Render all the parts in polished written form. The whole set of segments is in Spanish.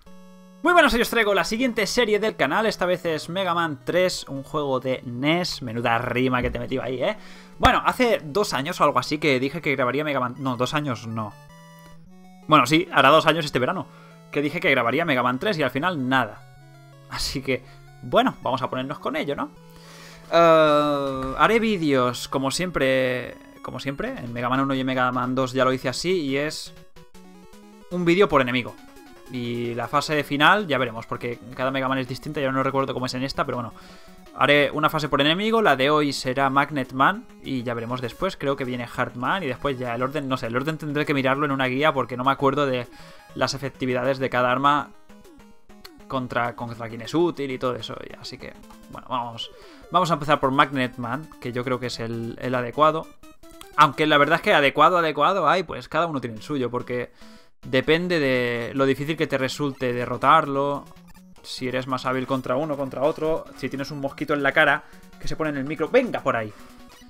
Muy buenas, hoy os traigo la siguiente serie del canal. Esta vez es Mega Man 3, un juego de NES. Menuda rima que te metí ahí, ¿eh? Bueno, hace 2 años o algo así que dije que grabaría Mega Man... No, 2 años no. Bueno, sí, hará 2 años este verano que dije que grabaría Mega Man 3 y al final nada. Así que, bueno, vamos a ponernos con ello, ¿no? Haré vídeos, como siempre, en Mega Man 1 y en Mega Man 2 ya lo hice así, y es un vídeo por enemigo. Y la fase final ya veremos, porque cada Mega Man es distinta, yo no recuerdo cómo es en esta, pero bueno. Haré una fase por enemigo, la de hoy será Magnet Man, y ya veremos después, creo que viene Hard Man, y después ya el orden, no sé, el orden tendré que mirarlo en una guía, porque no me acuerdo de las efectividades de cada arma contra quién es útil y todo eso, así que, bueno, vamos a empezar por Magnet Man, que yo creo que es el adecuado. Aunque la verdad es que adecuado hay, pues cada uno tiene el suyo, porque depende de lo difícil que te resulte derrotarlo, si eres más hábil contra uno, contra otro, si tienes un mosquito en la cara que se pone en el micro, ¡venga por ahí!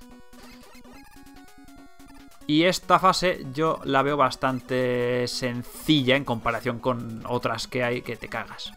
Y esta fase yo la veo bastante sencilla en comparación con otras que hay que te cagas.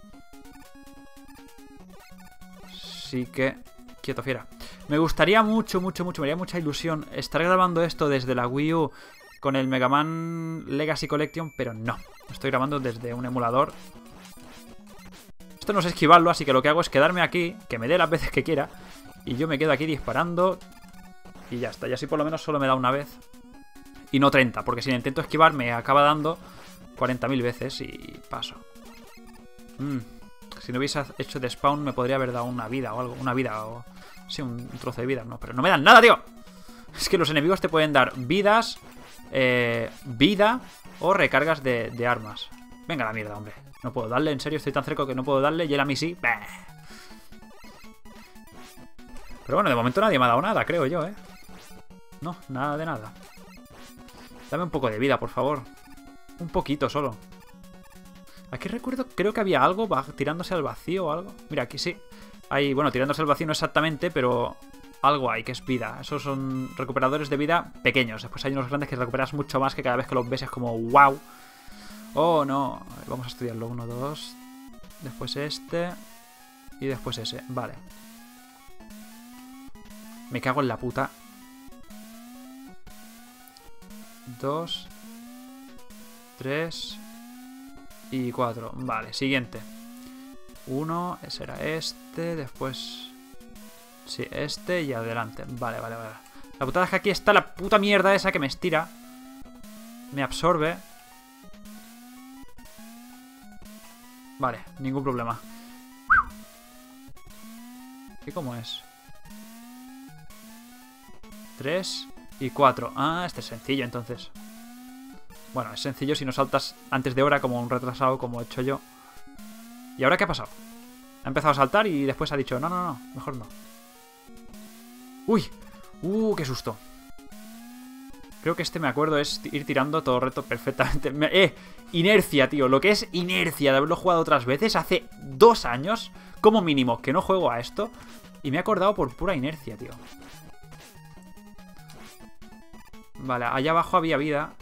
Así que, quieto fiera. Me gustaría mucho, me haría mucha ilusión estar grabando esto desde la Wii U con el Mega Man Legacy Collection, pero no. Lo estoy grabando desde un emulador. Esto no es esquivarlo, así que lo que hago es quedarme aquí, que me dé las veces que quiera, y yo me quedo aquí disparando y ya está. Y así por lo menos solo me da una vez y no 30, porque si le intento esquivar me acaba dando 40.000 veces y paso. Si no hubiese hecho de spawn me podría haber dado una vida o algo, una vida o... sí, un trozo de vida, no, pero no me dan nada, tío. Es que los enemigos te pueden dar vidas, vida o recargas de armas. Venga la mierda, hombre. No puedo darle, en serio, estoy tan cerca que no puedo darle. Y él a mí sí. Bah. Pero bueno, de momento nadie me ha dado nada, creo yo, ¿eh? No, nada de nada. Dame un poco de vida, por favor. Un poquito solo. Aquí recuerdo, creo que había algo tirándose al vacío o algo. Mira, aquí sí. Hay, bueno, tirándose al vacío no exactamente, pero algo hay que es vida. Esos son recuperadores de vida pequeños. Después hay unos grandes que recuperas mucho más, que cada vez que los ves es como wow. Oh, no. A ver, vamos a estudiarlo. 1, 2. Después este. Y después ese. Vale. Me cago en la puta. 2. 3. Y 4. Vale, siguiente. 1. Ese era este. Después... sí, este y adelante. Vale. La putada es que aquí está la puta mierda esa que me estira. Me absorbe. Vale, ningún problema. ¿Y cómo es? 3 y 4. Ah, este es sencillo entonces. Bueno, es sencillo si no saltas antes de hora como un retrasado, como he hecho yo. ¿Y ahora qué ha pasado? Ha empezado a saltar y después ha dicho no, mejor no. ¡Uy! ¡Qué susto! Creo que este, me acuerdo, es ir tirando todo reto perfectamente. Inercia, tío. Lo que es inercia de haberlo jugado otras veces hace 2 años, como mínimo, que no juego a esto. Y me he acordado por pura inercia, tío. Vale, allá abajo había vida.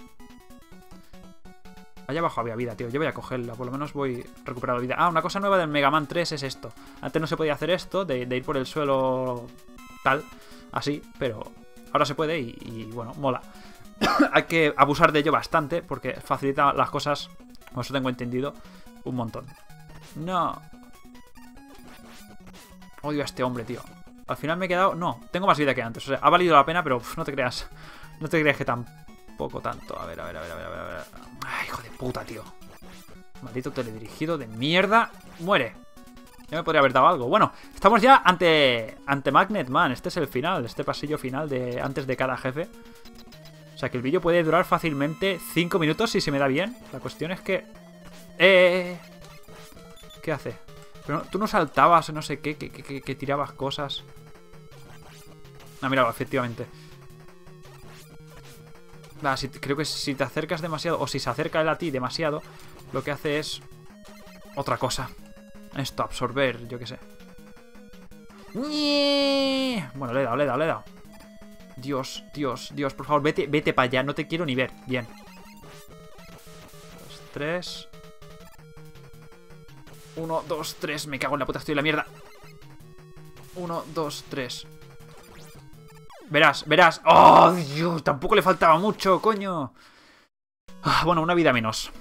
Allá abajo había vida, tío. Yo voy a cogerla. Por lo menos voy recuperando vida. Ah, una cosa nueva del Mega Man 3 es esto. Antes no se podía hacer esto, de ir por el suelo tal, así, pero ahora se puede y bueno, mola. Hay que abusar de ello bastante porque facilita las cosas, como eso tengo entendido, un montón. No. Odio a este hombre, tío. Al final me he quedado... no, tengo más vida que antes. O sea, ha valido la pena, pero no te creas. No te creas que tampoco tanto. A ver. Ay, hijo de puta, tío. Maldito teledirigido de mierda. Muere. Ya me podría haber dado algo. Bueno, estamos ya ante Magnet Man. Este es el final, este pasillo final de antes de cada jefe. O sea que el vídeo puede durar fácilmente 5 minutos si se me da bien. La cuestión es que... ¿qué hace? Pero tú no saltabas, no sé qué, que tirabas cosas. Ah, mira, efectivamente. Creo que si te acercas demasiado, o si se acerca él a ti demasiado, lo que hace es otra cosa. Esto, absorber, yo qué sé. Bueno, le he dado. Dios, por favor, vete para allá, no te quiero ni ver. Bien. 3. 1, 2, 3. Me cago en la puta, estoy en la mierda. 1, 2, 3. Verás, verás. ¡Oh, Dios! Tampoco le faltaba mucho, coño. Ah, bueno, una vida menos.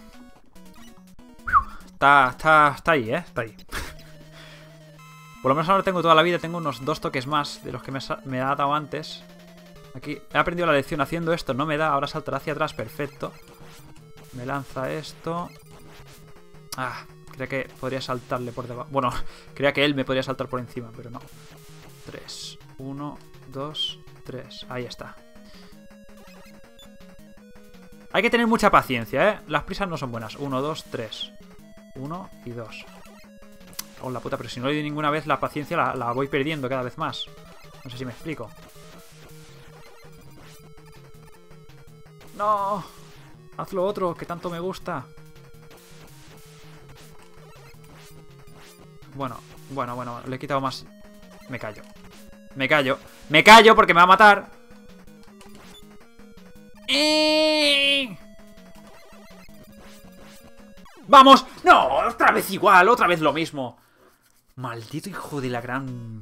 Está ahí, Está ahí. Por lo menos ahora tengo toda la vida. Tengo unos 2 toques más de los que me ha dado antes. Aquí he aprendido la lección haciendo esto. No me da, ahora saltará hacia atrás, perfecto. Me lanza esto. Ah, creía que podría saltarle por debajo. Bueno, creía que él me podría saltar por encima, pero no. 3, 1, 2, 3. Ahí está. Hay que tener mucha paciencia, Las prisas no son buenas. 1, 2, 3. 1 y 2. Oh, la puta, pero si no le doy ninguna vez la paciencia la voy perdiendo cada vez más. No sé si me explico. ¡No! Haz lo otro, que tanto me gusta. Bueno, le he quitado más. Me callo. Me callo. Me callo porque me va a matar. ¡Vamos! ¡No! Otra vez igual, otra vez lo mismo. Maldito hijo de la gran...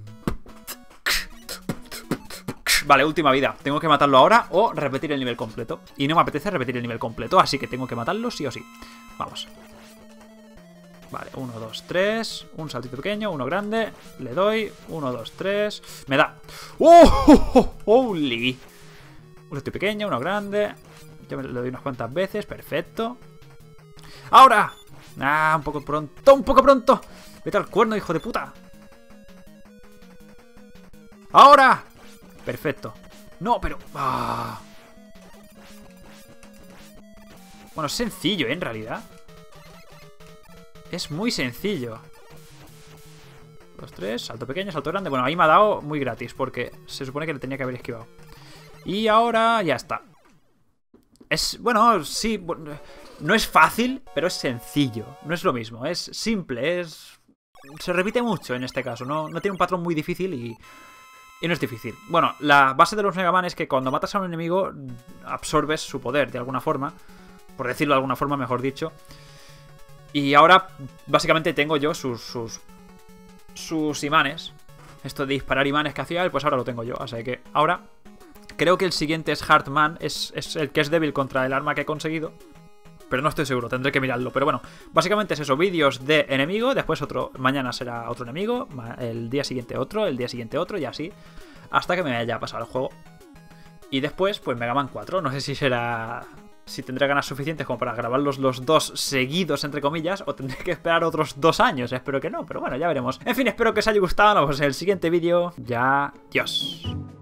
Vale, última vida. Tengo que matarlo ahora o repetir el nivel completo. Y no me apetece repetir el nivel completo, así que tengo que matarlo sí o sí. Vamos. Vale, 1, 2, 3. Un saltito pequeño, uno grande. Le doy. 1, 2, 3. Me da. ¡Oh! ¡Holy! Un saltito pequeño, uno grande. Yo le doy unas cuantas veces. Perfecto. ¡Ahora! Ah, un poco pronto. ¡Un poco pronto! Vete al cuerno, hijo de puta. ¡Ahora! Perfecto. No, pero... Ah. Bueno, es sencillo, en realidad. Es muy sencillo. 2, 3, salto pequeño, salto grande. Bueno, ahí me ha dado muy gratis porque se supone que le tenía que haber esquivado. Y ahora ya está. Es... Bueno, sí... No es fácil, pero es sencillo. No es lo mismo, es simple, es... Se repite mucho en este caso. No tiene un patrón muy difícil y no es difícil. Bueno, la base de los Mega Man es que cuando matas a un enemigo absorbes su poder de alguna forma. Por decirlo de alguna forma, mejor dicho. Y ahora, básicamente, tengo yo sus imanes. Esto de disparar imanes que hacía él, pues ahora lo tengo yo. Así que ahora creo que el siguiente es Heartman. Es el que es débil contra el arma que he conseguido. Pero no estoy seguro, tendré que mirarlo. Pero bueno, básicamente es eso, vídeos de enemigo. Después otro, mañana será otro enemigo. El día siguiente otro, el día siguiente otro y así. Hasta que me haya pasado el juego. Y después, pues Mega Man 4. No sé si será... Si tendré ganas suficientes como para grabarlos los dos seguidos, entre comillas, o tendré que esperar otros 2 años. Espero que no, pero bueno, ya veremos. En fin, espero que os haya gustado. Nos vemos en el siguiente vídeo. Ya, adiós.